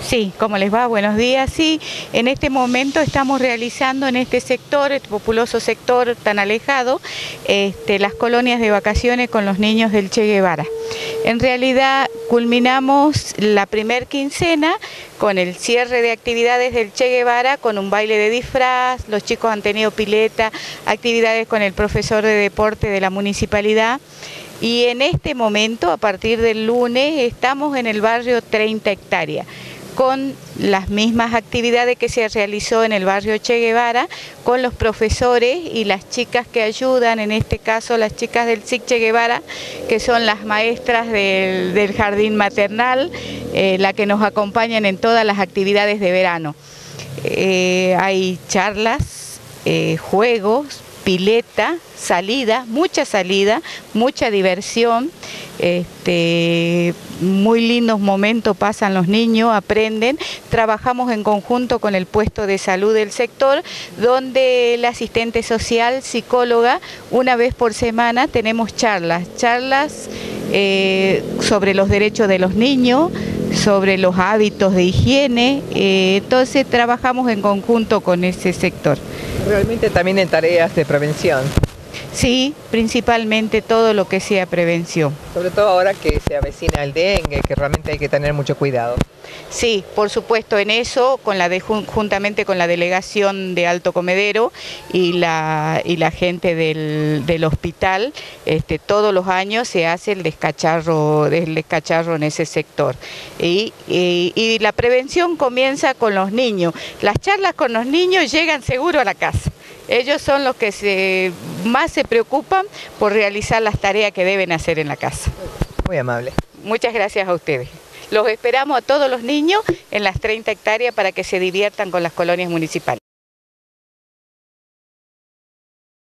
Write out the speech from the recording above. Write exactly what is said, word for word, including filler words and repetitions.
Sí, ¿cómo les va? Buenos días. Sí, en este momento estamos realizando en este sector, este populoso sector tan alejado, este, las colonias de vacaciones con los niños del Che Guevara. En realidad culminamos la primer quincena con el cierre de actividades del Che Guevara, con un baile de disfraz, los chicos han tenido pileta, actividades con el profesor de deporte de la municipalidad. Y en este momento, a partir del lunes, estamos en el barrio treinta hectáreas, con las mismas actividades que se realizó en el barrio Che Guevara, con los profesores y las chicas que ayudan, en este caso las chicas del S I C Che Guevara, que son las maestras del, del jardín maternal, eh, las que nos acompañan en todas las actividades de verano. Eh, hay charlas, eh, juegos, pileta, salida, mucha salida, mucha diversión, este, muy lindos momentos pasan los niños, aprenden. Trabajamos en conjunto con el puesto de salud del sector, donde el asistente social, psicóloga, una vez por semana tenemos charlas, charlas eh, sobre los derechos de los niños, sobre los hábitos de higiene, eh, entonces trabajamos en conjunto con ese sector. Realmente también en tareas de prevención. Sí, principalmente todo lo que sea prevención. Sobre todo ahora que se avecina el dengue, que realmente hay que tener mucho cuidado. Sí, por supuesto, en eso, con la de, juntamente con la delegación de Alto Comedero y la, y la gente del, del hospital, este, todos los años se hace el descacharro, el descacharro en ese sector. Y, y, y la prevención comienza con los niños. Las charlas con los niños llegan seguro a la casa. Ellos son los que se, más se preocupan por realizar las tareas que deben hacer en la casa. Muy amable. Muchas gracias a ustedes. Los esperamos a todos los niños en las treinta hectáreas para que se diviertan con las colonias municipales.